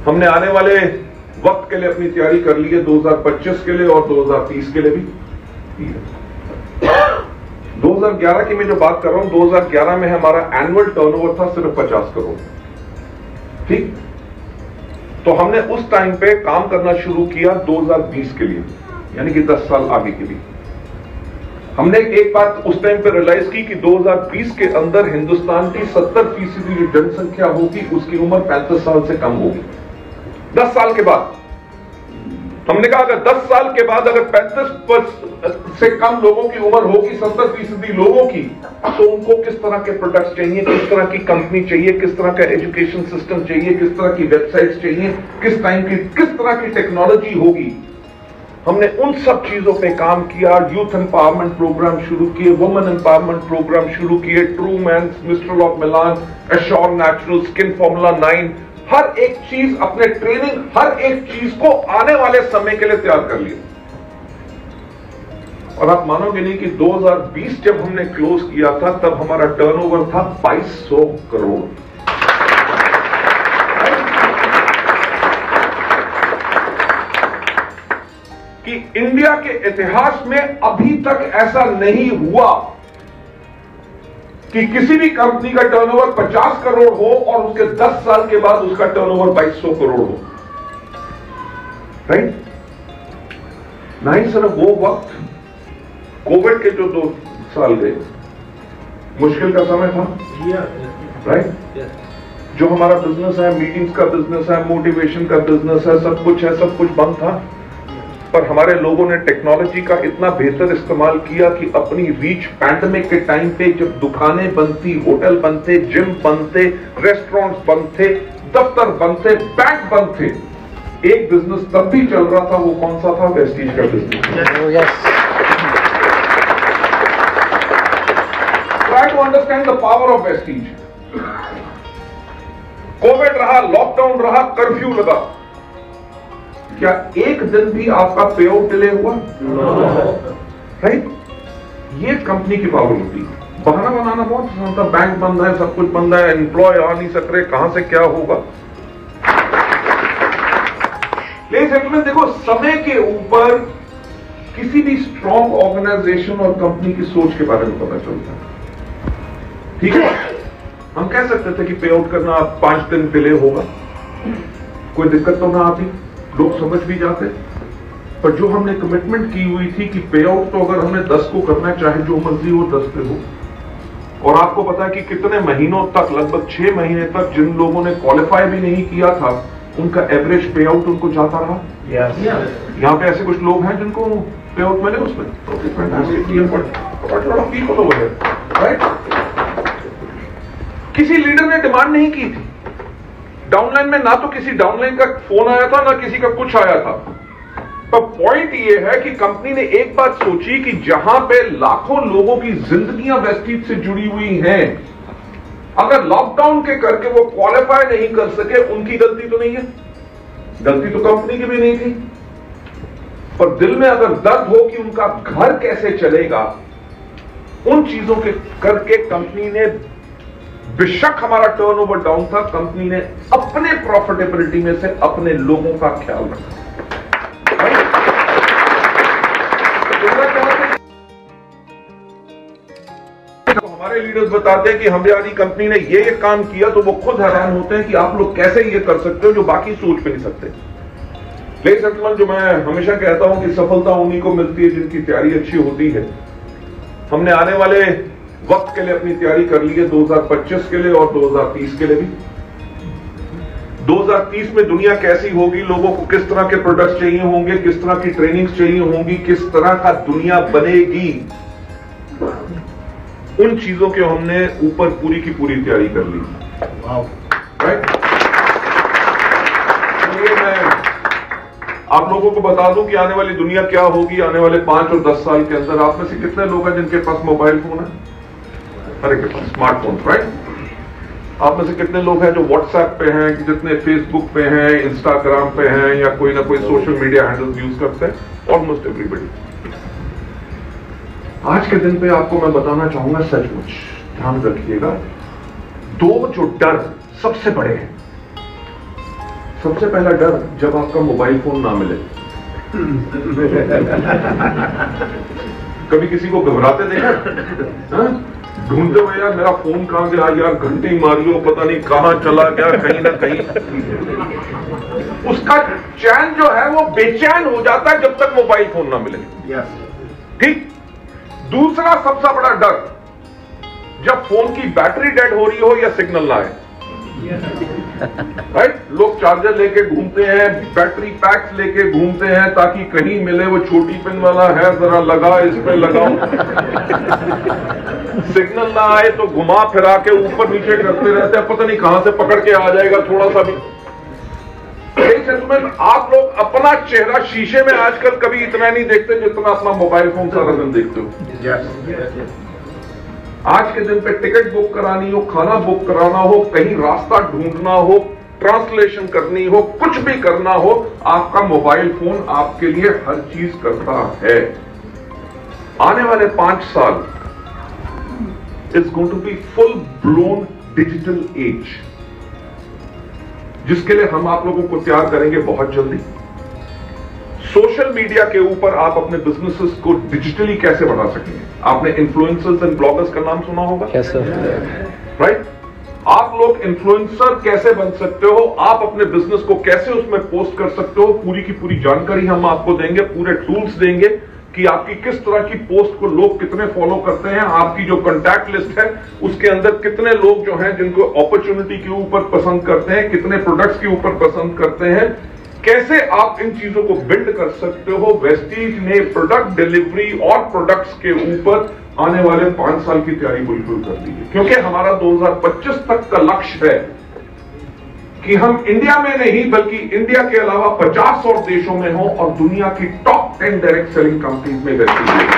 हमने आने वाले वक्त के लिए अपनी तैयारी कर ली है, 2025 के लिए और 2030 के लिए भी। 2011 की मैं जो बात कर रहा हूं, 2011 में हमारा एनुअल टर्नओवर था सिर्फ 50 करोड़। ठीक, तो हमने उस टाइम पे काम करना शुरू किया 2020 के लिए, यानी कि 10 साल आगे के लिए। हमने एक बात उस टाइम पे रियलाइज की कि 2020 के अंदर हिंदुस्तान की 70% जो जनसंख्या होगी उसकी उम्र 35 साल से कम होगी। 10 साल के बाद हमने कहा अगर 10 साल के बाद अगर 35 से कम लोगों की उम्र होगी, 70% लोगों की, तो उनको किस तरह के प्रोडक्ट्स चाहिए, किस तरह की कंपनी चाहिए, किस तरह का एजुकेशन सिस्टम चाहिए, किस तरह की वेबसाइट्स चाहिए, किस तरह की टेक्नोलॉजी होगी। हमने उन सब चीजों पे काम किया। यूथ एम्पावरमेंट प्रोग्राम शुरू किए, वुमेन एम्पावरमेंट प्रोग्राम शुरू किए, true man, mister of Milan, assure natural, skin formula 9, हर एक चीज अपने ट्रेनिंग, हर एक चीज को आने वाले समय के लिए तैयार कर लिया। और आप मानोगे नहीं कि 2020 जब हमने क्लोज किया था तब हमारा टर्नओवर था 2200 करोड़। कि इंडिया के इतिहास में अभी तक ऐसा नहीं हुआ कि किसी भी कंपनी का टर्नओवर 50 करोड़ हो और उसके 10 साल के बाद उसका टर्नओवर 2200 करोड़ हो। राइट? ना ही सिर्फ वो वक्त, कोविड के जो 2 साल गए, मुश्किल का समय था। राइट? जो हमारा बिजनेस है, मीटिंग्स का बिजनेस है, मोटिवेशन का बिजनेस है, सब कुछ बंद था। पर हमारे लोगों ने टेक्नोलॉजी का इतना बेहतर इस्तेमाल किया कि अपनी रीच पैंडेमिक के टाइम पे, जब दुकानें बंद थी, होटल बंद थे, जिम बंद थे, रेस्टोरेंट्स बंद थे, दफ्तर बंद थे, बैंक बंद थे, एक बिजनेस तब भी चल रहा था। वो कौन सा था? वेस्टीज का बिजनेस। Try to understand the power of Vestige. Covid रहा, लॉकडाउन रहा, कर्फ्यू लगा, क्या एक दिन भी आपका पे आउट डिले हुआ? राइट? ये कंपनी की पावर होती है। बहाना बनाना बहुत आसान था, बैंक बंद है, सब कुछ बंद है, एम्प्लॉय आ नहीं सक रहे, कहां से क्या होगा। लेकिन देखो, समय के ऊपर किसी भी स्ट्रॉन्ग ऑर्गेनाइजेशन और कंपनी की सोच के बारे में पता चलता है। ठीक है, हम कह सकते थे कि पे आउट करना 5 दिन डिले होगा, कोई दिक्कत तो ना आती, लोग समझ भी जाते। पर जो हमने कमिटमेंट की हुई थी कि पे आउट तो अगर हमने 10 को करना है, चाहे जो मर्जी हो 10 पे हो। और आपको पता है कि कितने महीनों तक, लगभग 6 महीने तक जिन लोगों ने क्वालिफाई भी नहीं किया था, उनका एवरेज पे आउट उनको जाता रहा। यहाँ पे ऐसे कुछ लोग हैं जिनको पे आउट मिले उसमें। राइट? किसी लीडर ने डिमांड नहीं की थी। डाउनलाइन में ना तो किसी डाउनलाइन का फोन आया था, ना किसी का कुछ आया था। पर पॉइंट ये है कि कंपनी ने एक बात सोची कि जहां पे लाखों लोगों की जिंदगियां वेस्टीज से जुड़ी हुई हैं, अगर लॉकडाउन के करके वो क्वालिफाई नहीं कर सके, उनकी गलती तो नहीं है, गलती तो कंपनी की भी नहीं थी। पर दिल में अगर दर्द हो कि उनका घर कैसे चलेगा, उन चीजों के करके कंपनी ने, बेशक हमारा टर्नओवर डाउन था, कंपनी ने अपने प्रॉफिटेबिलिटी में से अपने लोगों का ख्याल रखा। तो हमारे लीडर्स बताते हैं कि हमारी कंपनी ने ये काम किया, तो वो खुद हैरान होते हैं कि आप लोग कैसे ये कर सकते हो जो बाकी सोच भी नहीं सकते। लेकिन जो मैं हमेशा कहता हूं कि सफलता उन्हीं को मिलती है जिनकी तैयारी अच्छी होती है। हमने आने वाले वक्त के लिए अपनी तैयारी कर ली है, 2025 के लिए और 2030 के लिए भी। 2030 में दुनिया कैसी होगी, लोगों को किस तरह के प्रोडक्ट्स चाहिए होंगे, किस तरह की ट्रेनिंग्स चाहिए होंगी, किस तरह का दुनिया बनेगी, उन चीजों के हमने ऊपर पूरी की पूरी तैयारी कर ली। राइट? मैं आप लोगों को बता दूं कि आने वाली दुनिया क्या होगी आने वाले 5 और 10 साल के अंदर। आप में से कितने लोग हैं जिनके पास मोबाइल फोन है? हर एक के पास स्मार्टफोन। राइट? आप में से कितने लोग हैं जो व्हाट्सएप पे हैं, जितने फेसबुक पे हैं, इंस्टाग्राम पे हैं, या कोई ना कोई सोशल मीडिया हैंडल यूज करते हैं? Almost everybody. आज के दिन पे आपको मैं बताना चाहूंगा, सचमुच ध्यान रखिएगा, 2 जो डर सबसे बड़े हैं, सबसे पहला डर जब आपका मोबाइल फोन ना मिले। कभी किसी को घबराते देखा? ढूंढते हुए यार मेरा फोन कहां गया, यार घंटी मारियो पता नहीं कहां चला गया, कहीं ना कहीं उसका चैन जो है वो बेचैन हो जाता है जब तक मोबाइल फोन ना मिले। ठीक। दूसरा सबसे बड़ा डर जब फोन की बैटरी डेड हो रही हो या सिग्नल ना आए। राइट? लोग चार्जर लेके घूमते हैं, बैटरी पैक्स लेके घूमते हैं ताकि कहीं मिले वो छोटी पिन वाला है, जरा लगा इस पे लगाओ। सिग्नल ना आए तो घुमा फिरा के ऊपर नीचे करते रहते हैं, पता नहीं कहां से पकड़ के आ जाएगा थोड़ा सा भी। आप लोग अपना चेहरा शीशे में आजकल कभी इतना नहीं देखते जितना अपना मोबाइल फोन सारा दिन देखते हो। आज के दिन पे टिकट बुक करानी हो, खाना बुक कराना हो, कहीं रास्ता ढूंढना हो, ट्रांसलेशन करनी हो, कुछ भी करना हो, आपका मोबाइल फोन आपके लिए हर चीज करता है। आने वाले 5 साल is going to be full blown digital age, जिसके लिए हम आप लोगों को तैयार करेंगे बहुत जल्दी। सोशल मीडिया के ऊपर आप अपने बिजनेसेस को डिजिटली कैसे बढ़ा सकेंगे। आपने इन्फ्लुएंसर्स एंड ब्लॉगर्स का नाम सुना होगा, राइट? आप लोग इन्फ्लुएंसर कैसे बन सकते हो, आप अपने बिजनेस को कैसे उसमें पोस्ट कर सकते हो, पूरी की पूरी जानकारी हम आपको देंगे, पूरे टूल्स देंगे कि आपकी किस तरह की पोस्ट को लोग कितने फॉलो करते हैं, आपकी जो कॉन्टैक्ट लिस्ट है उसके अंदर कितने लोग जो हैं जिनको अपॉर्चुनिटी के ऊपर पसंद करते हैं, कितने प्रोडक्ट्स के ऊपर पसंद करते हैं, कैसे आप इन चीजों को बिल्ड कर सकते हो। वेस्टीज ने प्रोडक्ट डिलीवरी और प्रोडक्ट्स के ऊपर आने वाले 5 साल की तैयारी बिल्कुल कर दी है, क्योंकि हमारा 2025 तक का लक्ष्य है कि हम इंडिया में नहीं बल्कि इंडिया के अलावा 50 और देशों में हो और दुनिया की टॉप 10 डायरेक्ट सेलिंग कंपनीज में वेस्टीज है।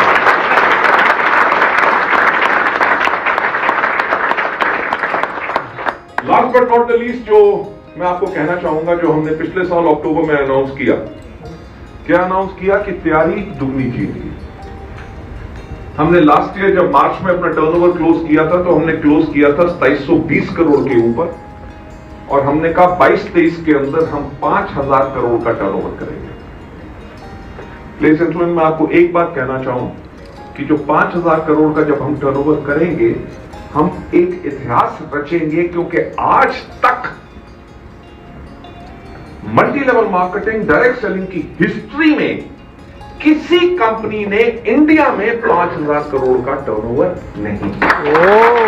Last but not the least जो मैं आपको कहना चाहूंगा, जो हमने पिछले साल अक्टूबर में अनाउंस किया, क्या अनाउंस किया कि तैयारी दुगनी चीज। हमने लास्ट ईयर जब मार्च में अपना टर्नओवर क्लोज किया था तो हमने क्लोज किया था 2720 करोड़ के ऊपर, और हमने कहा 22-23 के अंदर हम 5000 करोड़ का टर्नओवर करेंगे। प्लीज एंड मैं आपको एक बात कहना चाहूं कि जो 5000 करोड़ का जब हम टर्नओवर करेंगे, हम एक इतिहास रचेंगे, क्योंकि आज तक multi level marketing direct selling की हिस्ट्री में किसी कंपनी ने इंडिया में 5000 करोड़ का टर्नओवर नहीं किया।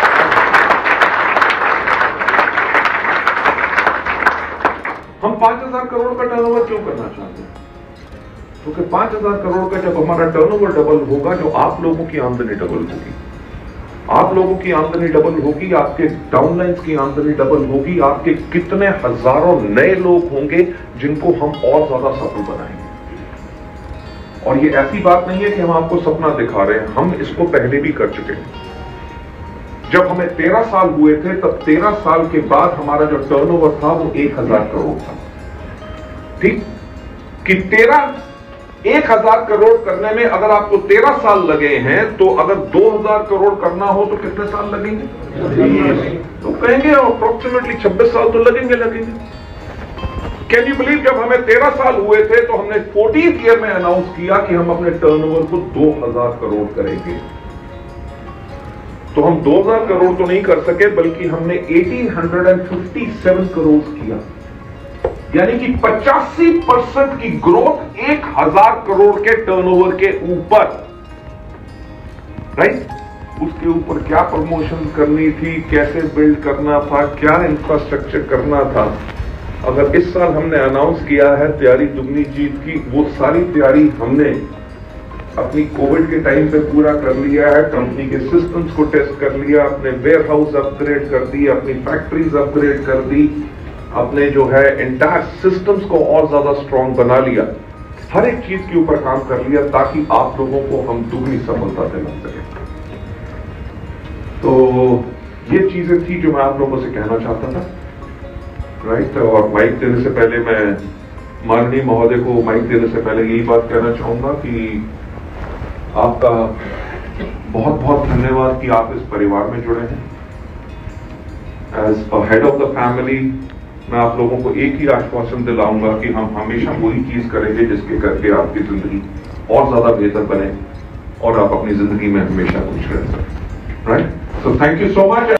हम 5000 करोड़ का टर्नओवर क्यों करना चाहते हैं? क्योंकि 5000 करोड़ का जब हमारा टर्नओवर डबल होगा, जो आप लोगों की आमदनी डबल होगी, आप लोगों की आमदनी डबल होगी, आपके डाउनलाइंस की आमदनी डबल होगी, आपके कितने हजारों नए लोग होंगे जिनको हम और ज्यादा सफल बनाएंगे। और ये ऐसी बात नहीं है कि हम आपको सपना दिखा रहे हैं, हम इसको पहले भी कर चुके हैं। जब हमें 13 साल हुए थे तब 13 साल के बाद हमारा जो टर्नओवर था वो 1000 करोड़ था। ठीक कि 1000 करोड़ करने में अगर आपको 13 साल लगे हैं, तो अगर 2000 करोड़ करना हो तो कितने साल लगेंगे? तो कहेंगे अप्रोक्सीमेटली 26 साल तो लगेंगे। कैन यू बिलीव, जब हमें 13 साल हुए थे तो हमने 14th ईयर में अनाउंस किया कि हम अपने टर्नओवर को 2000 करोड़ करेंगे। तो हम 2000 करोड़ तो नहीं कर सके, बल्कि हमने 1857 करोड़ किया, यानी कि 85% की ग्रोथ 1000 करोड़ के टर्नओवर के ऊपर। राइट? उसके ऊपर क्या प्रमोशन करनी थी, कैसे बिल्ड करना था, क्या इंफ्रास्ट्रक्चर करना था। अगर इस साल हमने अनाउंस किया है तैयारी दुगनी जीत की, वो सारी तैयारी हमने अपनी कोविड के टाइम पे पूरा कर लिया है। कंपनी के सिस्टम्स को टेस्ट कर लिया, अपने वेयर हाउस अपग्रेड कर दी, अपनी फैक्ट्रीज अपग्रेड कर दी, अपने जो है एंटायर सिस्टम्स को और ज्यादा स्ट्रांग बना लिया, हर एक चीज के ऊपर काम कर लिया ताकि आप लोगों को हम दुगनी सफलता दिला सके। तो ये चीजें थी जो मैं आप लोगों से कहना चाहता था। राइट? और माइक देने से पहले मैं माननीय महोदय को माइक देने से पहले यही बात कहना चाहूंगा कि आपका बहुत बहुत धन्यवाद कि आप इस परिवार में जुड़े हैं। As a head of the family, मैं आप लोगों को एक ही आश्वासन दिलाऊंगा कि हम हमेशा वही चीज करेंगे जिसके करके आपकी जिंदगी और ज्यादा बेहतर बने और आप अपनी जिंदगी में हमेशा खुश रह सकें। Right, so thank you so much.